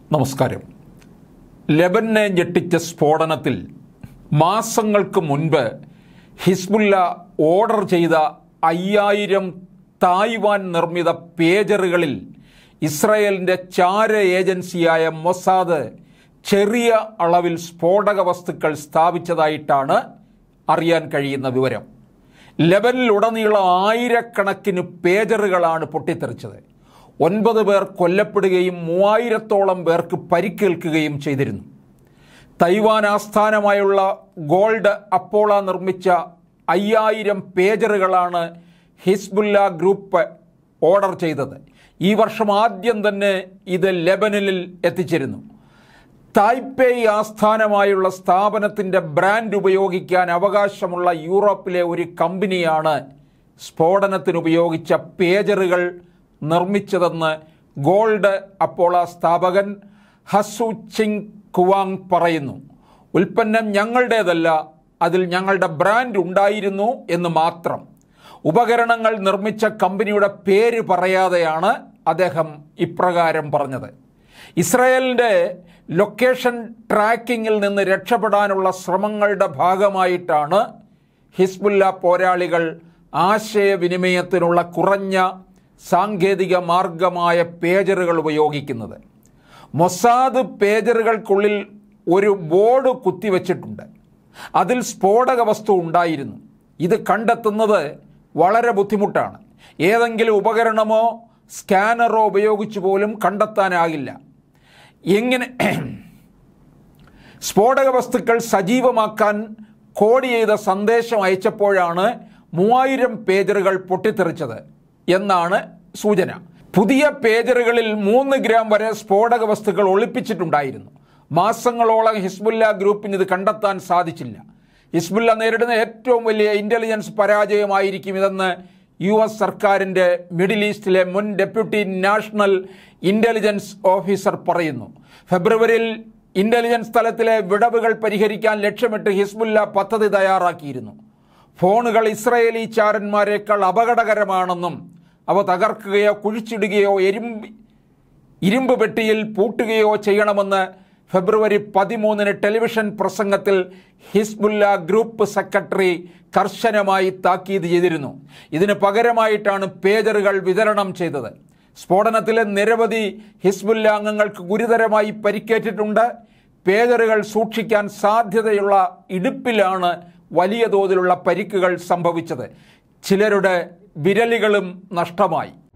നമസ്കാരം. ലെബനനെ ഞെട്ടിച്ച സ്ഫോടനത്തിൽ മാസങ്ങൾക്ക് മുൻപ് ഹിസ്ബുല്ല ഓർഡർ ചെയ്ത 5000 തായ്വാൻ നിർമ്മിത പേജറുകളിൽ ഇസ്രായേലിൻ്റെ ചാര ഏജൻസിയായ മൊസാദ് ചെറിയ അളവിൽ സ്ഫോടക വസ്തുക്കൾ സ്ഥാപിച്ചതായിട്ടാണ് അറിയാൻ കഴിയുന്ന വിവരം. ലെബനിലുടനീളം ആയിരക്കണക്കിന് പേജറുകളാണ് പൊട്ടിത്തെറിച്ചത്. 9 പേർ കൊല്ലപ്പെടുകയും 3000-ഓളം പേർക്ക് പരിക്കേൽക്കുകയും ചെയ്തിരുന്നു. തൈവാൻ ആസ്ഥാനമായുള്ള ഗോൾഡ് അപ്പോള നിർമ്മിച്ച 5000 പേജറുകളാണ് ഹിസ്ബുല്ല ഗ്രൂപ്പ് ഓർഡർ ചെയ്തത്. ഈ വർഷം ആദ്യം തന്നെ ഇത് ലെബനനിൽ എത്തിച്ചിരുന്നു. തായ്പേയ് ആസ്ഥാനമായുള്ള സ്ഥാപനത്തിൻ്റെ ബ്രാൻഡ് ഉപയോഗിക്കാൻ അവകാശമുള്ള യൂറോപ്പിലെ ഒരു കമ്പനിയാണ് സ്ഫോടനത്തിനുപയോഗിച്ച പേജറുകൾ നിർമ്മിച്ചതെന്ന് ഗോൾഡ് അപ്പോള സ്ഥാപകൻ ഹസു ചിങ് കുവാങ് പറയുന്നു. ഉൽപ്പന്നം ഞങ്ങളുടേതല്ല, അതിൽ ഞങ്ങളുടെ ബ്രാൻഡ് ഉണ്ടായിരുന്നു എന്ന് മാത്രം. ഉപകരണങ്ങൾ നിർമ്മിച്ച കമ്പനിയുടെ പേര് പറയാതെയാണ് അദ്ദേഹം ഇപ്രകാരം പറഞ്ഞത്. ഇസ്രായേലിൻ്റെ ലൊക്കേഷൻ ട്രാക്കിങ്ങിൽ നിന്ന് രക്ഷപ്പെടാനുള്ള ശ്രമങ്ങളുടെ ഭാഗമായിട്ടാണ് ഹിസ്ബുല്ല പോരാളികൾ ആശയവിനിമയത്തിനുള്ള കുറഞ്ഞ സാങ്കേതിക മാർഗമായ പേജറുകൾ ഉപയോഗിക്കുന്നത്. മൊസാദ് പേജറുകൾക്കുള്ളിൽ ഒരു ബോർഡ് കുത്തിവെച്ചിട്ടുണ്ട്. അതിൽ സ്ഫോടക വസ്തു ഉണ്ടായിരുന്നു. ഇത് കണ്ടെത്തുന്നത് വളരെ ബുദ്ധിമുട്ടാണ്. ഏതെങ്കിലും ഉപകരണമോ സ്കാനറോ ഉപയോഗിച്ച് പോലും കണ്ടെത്താനാകില്ല. എങ്ങനെ സ്ഫോടക വസ്തുക്കൾ സജീവമാക്കാൻ കോഡ് ചെയ്ത സന്ദേശം അയച്ചപ്പോഴാണ് 3000 പേജറുകൾ പൊട്ടിത്തെറിച്ചത് എന്നാണ് സൂചന. പുതിയ പേജറുകളിൽ 3 ഗ്രാം വരെ സ്ഫോടക വസ്തുക്കൾ ഒളിപ്പിച്ചിട്ടുണ്ടായിരുന്നു. മാസങ്ങളോളം ഹിസ്ബുല്ല ഗ്രൂപ്പിന് ഇത് കണ്ടെത്താൻ സാധിച്ചില്ല. ഹിസ്ബുല്ല നേരിടുന്ന ഏറ്റവും വലിയ ഇൻ്റലിജൻസ് പരാജയമായിരിക്കും ഇതെന്ന് US സർക്കാരിൻ്റെ മിഡിൽ ഈസ്റ്റിലെ മുൻ ഡെപ്യൂട്ടി നാഷണൽ ഇൻ്റലിജൻസ് ഓഫീസർ പറയുന്നു. ഫെബ്രുവരിയിൽ ഇൻ്റലിജൻസ് തലത്തിലെ വിടവുകൾ പരിഹരിക്കാൻ ലക്ഷ്യമിട്ട് ഹിസ്ബുല്ല പദ്ധതി തയ്യാറാക്കിയിരുന്നു. ഫോണുകൾ ഇസ്രായേലി ചാരന്മാരെക്കാൾ അപകടകരമാണെന്നും അവ തകർക്കുകയോ കുഴിച്ചിടുകയോ ഇരുമ്പ് പെട്ടിയിൽ പൂട്ടുകയോ ചെയ്യണമെന്ന് ഫെബ്രുവരി 13 ടെലിവിഷൻ പ്രസംഗത്തിൽ ഹിസ്ബുല്ല ഗ്രൂപ്പ് സെക്രട്ടറി കർശനമായി താക്കീത് ചെയ്തിരുന്നു. ഇതിന് പകരമായിട്ടാണ് പേജറുകൾ വിതരണം ചെയ്തത്. സ്ഫോടനത്തിലെ നിരവധി ഹിസ്ബുല്ല അംഗങ്ങൾക്ക് ഗുരുതരമായി പരിക്കേറ്റിട്ടുണ്ട്. പേജറുകൾ സൂക്ഷിക്കാൻ സാധ്യതയുള്ള ഇടുപ്പിലാണ് വലിയ തോതിലുള്ള പരിക്കുകൾ സംഭവിച്ചത്. ചിലരുടെ വിരലുകളും നഷ്ടമായി.